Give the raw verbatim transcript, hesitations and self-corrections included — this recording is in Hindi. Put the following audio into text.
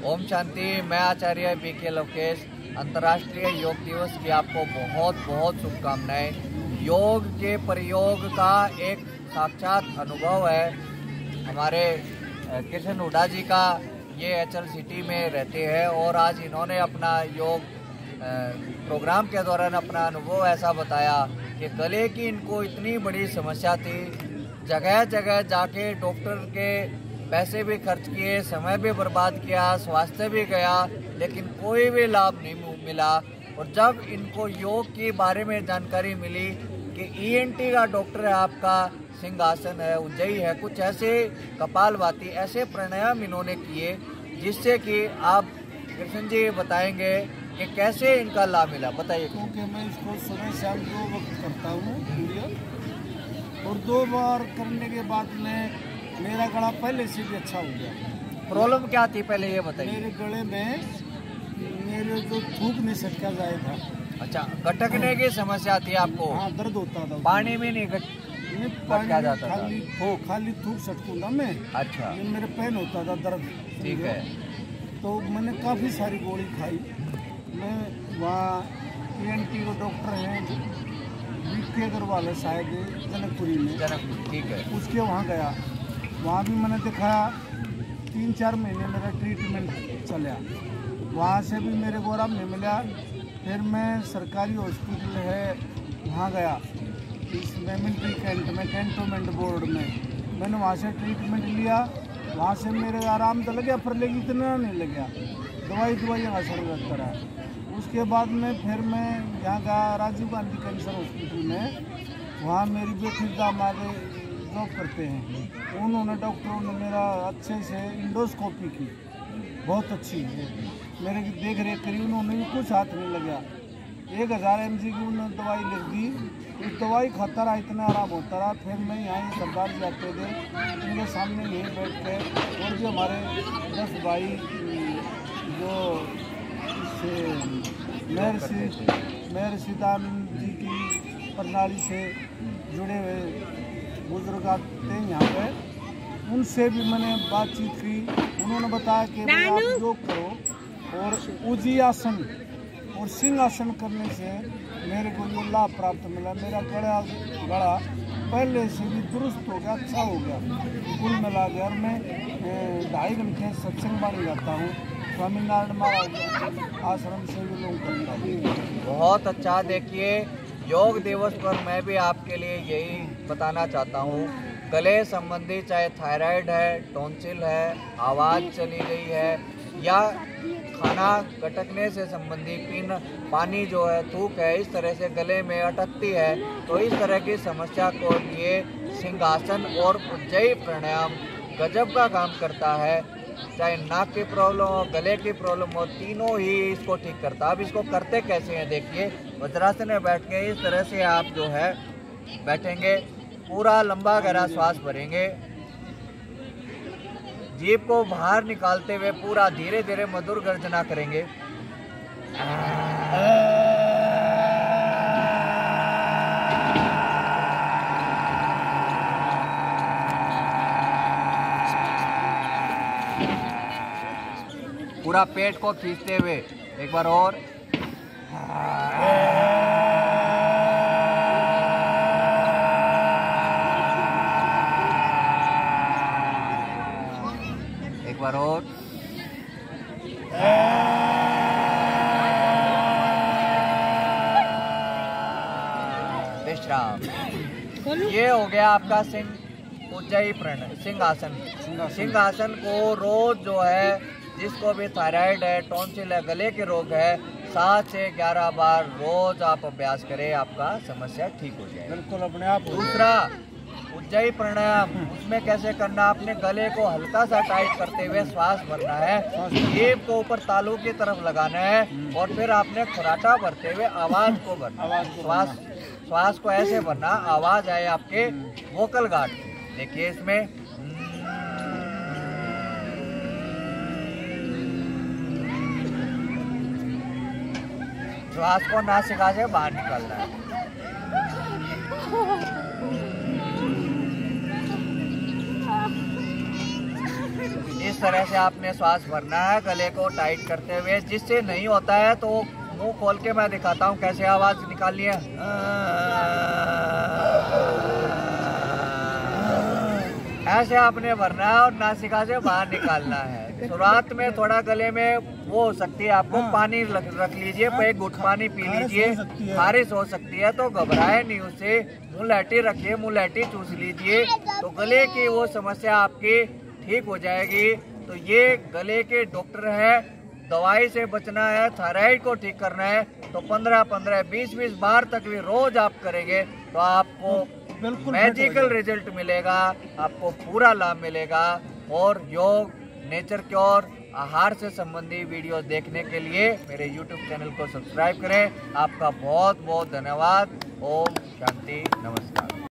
ओम शांति। मैं आचार्य बी के लोकेश, अंतर्राष्ट्रीय योग दिवस की आपको बहुत बहुत शुभकामनाएं। योग के प्रयोग का एक साक्षात अनुभव है। हमारे कृष्ण हुड्डा जी का ये एच एल सिटी में रहते हैं और आज इन्होंने अपना योग प्रोग्राम के दौरान अपना अनुभव ऐसा बताया कि गले की इनको इतनी बड़ी समस्या थी। जगह जगह जाके डॉक्टर के पैसे भी खर्च किए, समय भी बर्बाद किया, स्वास्थ्य भी गया, लेकिन कोई भी लाभ नहीं मिला। और जब इनको योग के बारे में जानकारी मिली कि ई एन टी का डॉक्टर है आपका, सिंहासन है, उज्जयी है, कुछ ऐसे कपालभाति ऐसे प्राणायाम इन्होंने किए जिससे कि आप कृष्ण जी बताएंगे कि कैसे इनका लाभ मिला। बताइए। क्योंकि मैं इसको सुबह शाम दो वक्त करता हूँ और दो बार करने के बाद में मेरा गला पहले से भी अच्छा हो गया। प्रॉब्लम क्या थी पहले ये बताइए। मेरे गले में मेरे जो थूक नहीं सकता जाए था। अच्छा, गटकने की समस्या थी आपको? हाँ, दर्द होता था। पानी में नहीं गट पानी जाता खाली था। खाली थूक सकूँ ना मैं। अच्छा। ये मेरे पेन होता था, दर्द। ठीक है। तो मैंने काफ़ी सारी गोली खाई। मैं वहाँ ई एन टी को डॉक्टर हैं बीके अग्रवाल है शायद जनकपुरी में। जनकपुरी, ठीक है। उसके वहाँ गया, वहाँ भी मैंने दिखाया। तीन चार महीने मेरा ट्रीटमेंट चला, वहाँ से भी मेरे को आराम नहीं मिला। फिर मैं सरकारी हॉस्पिटल है वहाँ गया, इसमें मिलिट्री कैंट में, कैंटोनमेंट बोर्ड में। मैंने वहाँ से ट्रीटमेंट लिया, वहाँ से मेरे आराम तो लगा, पर लेकिन इतना नहीं लगा। दवाई दवाई असर करता रहा। उसके बाद में फिर मैं यहाँ गया राजीव गांधी कैंसर हॉस्पिटल में, वहाँ मेरी बेटी दामाद जॉब करते हैं। उन्होंने डॉक्टरों ने मेरा अच्छे से इंडोस्कोपी की, बहुत अच्छी है, मेरे की देख रेख करी। उन्होंने भी कुछ हाथ नहीं लगा। एक हज़ार एम जी की उन्होंने दवाई लिख दी। उस दवाई खाता रहा, इतना आराम होता रहा। फिर मैं यहाँ सरदार जाते थे, उनके सामने यहीं बैठ के, और भी हमारे दस भाई जो इससे महर्षि महर्षि दानंद जी की प्रणाली से जुड़े हुए बुजुर्ग आते हैं यहाँ पे, उनसे भी मैंने बातचीत की। उन्होंने बताया कि आप योग करो और उजी आसन और सिंहासन करने से मेरे को ये लाभ प्राप्त मिला। मेरा गला गला पहले से भी दुरुस्त हो गया, अच्छा हो गया, कुल मिला गया। और मैं ढाई घंटे सत्संग बाणी जाता हूँ, स्वामीनारायण महाराज आश्रम से भी लोग करता हूँ। बहुत अच्छा। देखिए, योग दिवस पर मैं भी आपके लिए यही बताना चाहता हूँ, गले संबंधी चाहे थायराइड है, टॉन्सिल है, आवाज़ चली गई है, या खाना गटकने से संबंधी पीना पानी जो है, थूक है, इस तरह से गले में अटकती है, तो इस तरह की समस्या को लिए सिंहासन और उज्जयी प्राणायाम गजब का काम करता है। चाहे नाक की प्रॉब्लम हो, गले की प्रॉब्लम हो, तीनों ही इसको ठीक करता है। अब इसको करते कैसे हैं देखिए। वज्रासन में बैठ के इस तरह से आप जो है बैठेंगे, पूरा लंबा गहरा श्वास भरेंगे, जीभ को बाहर निकालते हुए पूरा धीरे धीरे मधुर गर्जना करेंगे। पूरा पेट को खींचते हुए एक बार और। एक बार और। विश्राम। ये हो गया आपका सिंह उज्जयी प्राणायाम, सिंहासन। सिंहासन को रोज जो है, जिसको भी थायराइड है, टॉन्सिल है, गले के रोग है, सात से ग्यारह बार रोज आप अभ्यास करें, आपका समस्या ठीक हो जाए। बिल्कुल अपने आप। दूसरा, उज्जयी प्राणायाम, उसमें कैसे करना, अपने गले को हल्का सा टाइट करते हुए श्वास भरना है, जीभ को ऊपर तालू की तरफ लगाना है, और फिर आपने खराटा भरते हुए आवाज को भरना। श्वास श्वास को ऐसे भरना, आवाज आए आपके वोकल गार्ड। देखिए इसमें श्वास को नासिका से बाहर निकालना है। इस तरह से आपने श्वास भरना है गले को टाइट करते हुए। जिससे नहीं होता है तो मुंह खोल के मैं दिखाता हूँ कैसे आवाज निकालनी है। ऐसे आपने भरना है और नासिका से बाहर निकालना है। शुरुआत में थोड़ा गले में वो हो सकती है, आपको पानी रख लीजिए, एक घुट पानी पी लीजिए, खारिश हो सकती है तो घबराए नहीं उससे। मुलहटी रखिए, मुलहटी चूस लीजिए तो गले की वो समस्या आपकी ठीक हो जाएगी। तो ये गले के डॉक्टर है, दवाई से बचना है, थायराइड को ठीक करना है तो पंद्रह पंद्रह बीस बीस बार तक भी रोज आप करेंगे तो आपको मैजिकल रिजल्ट मिलेगा, आपको पूरा लाभ मिलेगा। और योग, नेचर क्योर, आहार से संबंधी वीडियो देखने के लिए मेरे यूट्यूब चैनल को सब्सक्राइब करें। आपका बहुत बहुत धन्यवाद। ओम शांति, नमस्कार।